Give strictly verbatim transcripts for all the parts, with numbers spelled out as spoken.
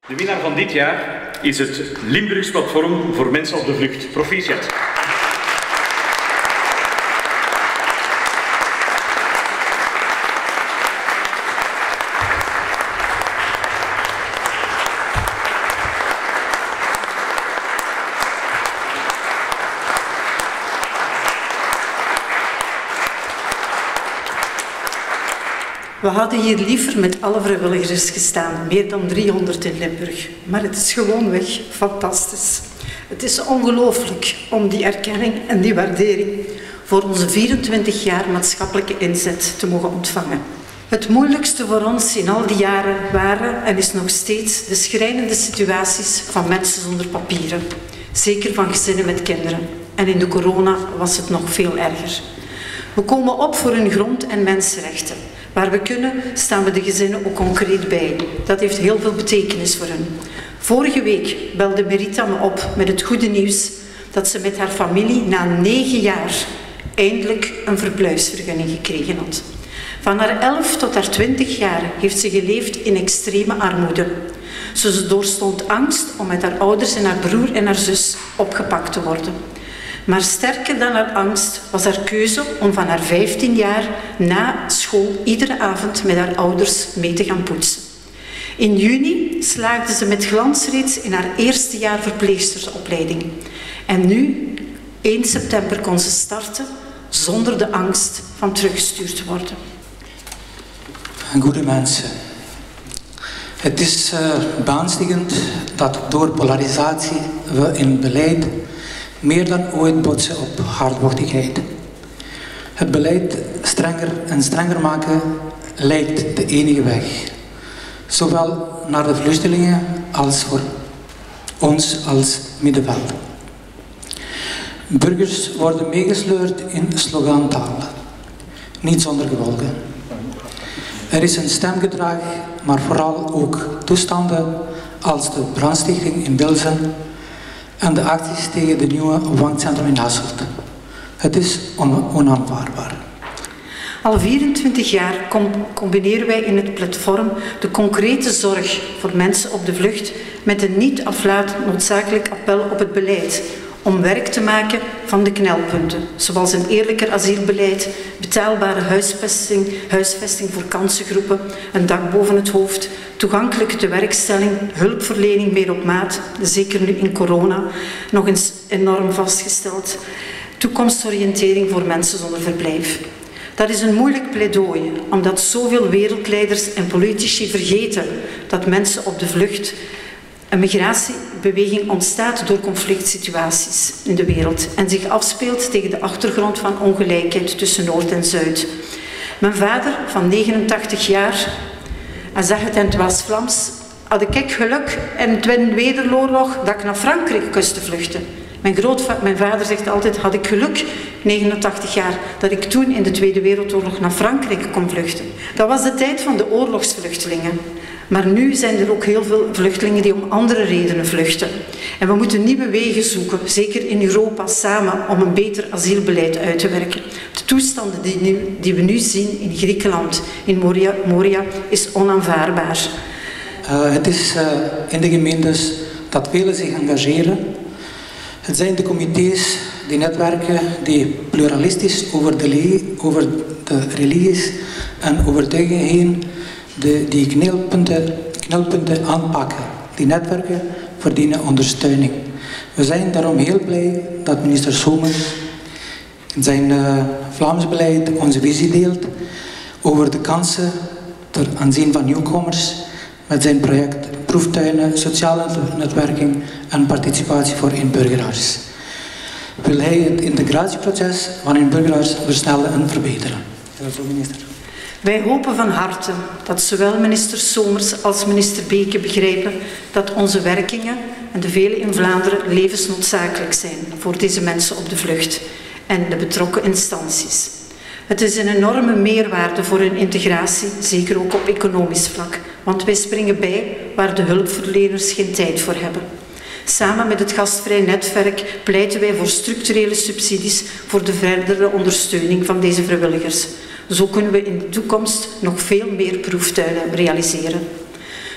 De winnaar van dit jaar is het Limburgs Platform voor Mensen op de Vlucht. Proficiat. We hadden hier liever met alle vrijwilligers gestaan, meer dan driehonderd in Limburg. Maar het is gewoonweg fantastisch. Het is ongelooflijk om die erkenning en die waardering voor onze vierentwintig jaar maatschappelijke inzet te mogen ontvangen. Het moeilijkste voor ons in al die jaren waren en is nog steeds de schrijnende situaties van mensen zonder papieren. Zeker van gezinnen met kinderen. En in de corona was het nog veel erger. We komen op voor hun grond- en mensenrechten. Waar we kunnen, staan we de gezinnen ook concreet bij. Dat heeft heel veel betekenis voor hen. Vorige week belde Merita me op met het goede nieuws dat ze met haar familie na negen jaar eindelijk een verblijfsvergunning gekregen had. Van haar elf tot haar twintig jaar heeft ze geleefd in extreme armoede. Ze doorstond angst om met haar ouders en haar broer en haar zus opgepakt te worden. Maar sterker dan haar angst was haar keuze om van haar vijftien jaar na school iedere avond met haar ouders mee te gaan poetsen. In juni slaagde ze met glans reeds in haar eerste jaar verpleegstersopleiding. En nu, één september, kon ze starten zonder de angst van teruggestuurd te worden. Goede mensen. Het is uh, beangstigend dat door polarisatie we in beleid meer dan ooit botsen op hardvochtigheid. Het beleid strenger en strenger maken lijkt de enige weg. Zowel naar de vluchtelingen als voor ons als middenveld. Burgers worden meegesleurd in slogantaal. Niet zonder gevolgen. Er is een stemgedrag, maar vooral ook toestanden als de brandstichting in Bilzen en de acties tegen de nieuwe opvangcentrum in Hasselt. Het is on onaanvaardbaar. Al vierentwintig jaar combineren wij in het platform de concrete zorg voor mensen op de vlucht met een niet aflatend noodzakelijk appel op het beleid om werk te maken van de knelpunten, zoals een eerlijker asielbeleid, betaalbare huisvesting, huisvesting voor kansengroepen, een dak boven het hoofd, toegankelijke tewerkstelling, hulpverlening meer op maat, zeker nu in corona, nog eens enorm vastgesteld, toekomstoriëntering voor mensen zonder verblijf. Dat is een moeilijk pleidooi, omdat zoveel wereldleiders en politici vergeten dat mensen op de vlucht. Een migratiebeweging ontstaat door conflict situaties in de wereld en zich afspeelt tegen de achtergrond van ongelijkheid tussen Noord en Zuid. Mijn vader, van negenentachtig jaar, hij zegt het in het West-Vlaams, had ik geluk in de Tweede Wereldoorlog dat ik naar Frankrijk kon vluchten. Mijn, grootva- mijn vader zegt altijd, had ik geluk, negenentachtig jaar, dat ik toen in de Tweede Wereldoorlog naar Frankrijk kon vluchten. Dat was de tijd van de oorlogsvluchtelingen. Maar nu zijn er ook heel veel vluchtelingen die om andere redenen vluchten. En we moeten nieuwe wegen zoeken, zeker in Europa, samen om een beter asielbeleid uit te werken. De toestanden die, nu, die we nu zien in Griekenland, in Moria, Moria is onaanvaardbaar. Uh, het is uh, in de gemeentes dat velen zich engageren. Het zijn de comité's, die netwerken, die pluralistisch over de, over de religies en overtuigingen heen de, die knelpunten, knelpunten aanpakken. Die netwerken verdienen ondersteuning. We zijn daarom heel blij dat minister Somers in zijn uh, Vlaams beleid onze visie deelt over de kansen ter aanzien van nieuwkomers met zijn project Proeftuinen, Sociale Netwerking en Participatie voor inburgeraars. Wil hij het integratieproces van inburgeraars versnellen en verbeteren? Ja, zo, minister. Wij hopen van harte dat zowel minister Somers als minister Beke begrijpen dat onze werkingen en de vele in Vlaanderen levensnoodzakelijk zijn voor deze mensen op de vlucht en de betrokken instanties. Het is een enorme meerwaarde voor hun integratie, zeker ook op economisch vlak, want wij springen bij waar de hulpverleners geen tijd voor hebben. Samen met het gastvrij netwerk pleiten wij voor structurele subsidies voor de verdere ondersteuning van deze vrijwilligers. Zo kunnen we in de toekomst nog veel meer proeftuinen realiseren.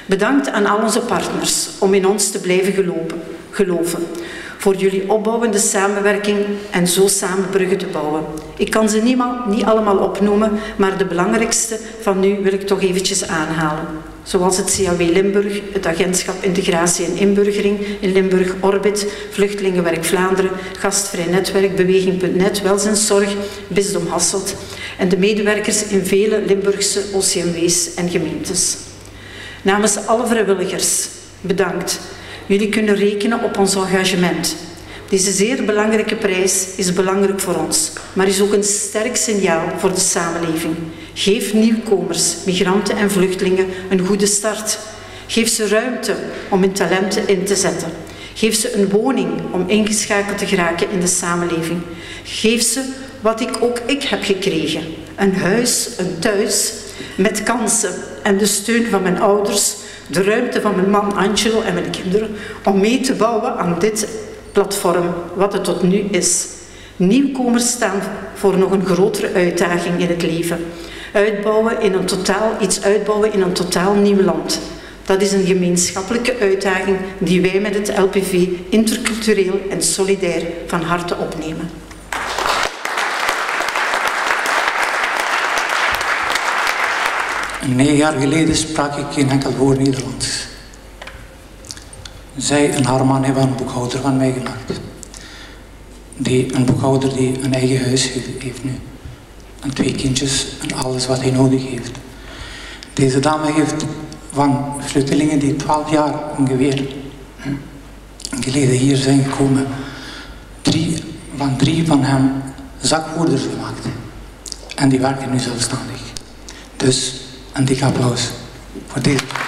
Bedankt aan al onze partners om in ons te blijven gelopen, geloven. Voor jullie opbouwende samenwerking en zo samen bruggen te bouwen. Ik kan ze niet, niet allemaal opnoemen, maar de belangrijkste van nu wil ik toch eventjes aanhalen. Zoals het C A W Limburg, het Agentschap Integratie en Inburgering in Limburg Orbit, Vluchtelingenwerk Vlaanderen, Gastvrij Netwerk, Beweging punt net, Welzijnszorg, Bisdom Hasselt en de medewerkers in vele Limburgse O C M W's en gemeentes. Namens alle vrijwilligers, bedankt. Jullie kunnen rekenen op ons engagement. Deze zeer belangrijke prijs is belangrijk voor ons, maar is ook een sterk signaal voor de samenleving. Geef nieuwkomers, migranten en vluchtelingen een goede start. Geef ze ruimte om hun talenten in te zetten. Geef ze een woning om ingeschakeld te geraken in de samenleving. Geef ze wat ik ook ik heb gekregen. Een huis, een thuis, met kansen en de steun van mijn ouders, de ruimte van mijn man Angelo en mijn kinderen om mee te bouwen aan dit platform, wat het tot nu is. Nieuwkomers staan voor nog een grotere uitdaging in het leven. Uitbouwen in een totaal, iets uitbouwen in een totaal nieuw land. Dat is een gemeenschappelijke uitdaging die wij met het L P V intercultureel en solidair van harte opnemen. Negen jaar geleden sprak ik geen enkel woord Nederlands. Zij en haar man hebben een boekhouder van mij gemaakt. Die, een boekhouder die een eigen huis heeft nu. En twee kindjes en alles wat hij nodig heeft. Deze dame heeft van vluchtelingen die twaalf jaar ongeveer geleden hier zijn gekomen, drie, van drie van hem zakvoerders gemaakt. En die werken nu zelfstandig. Dus een dik applaus voor deze.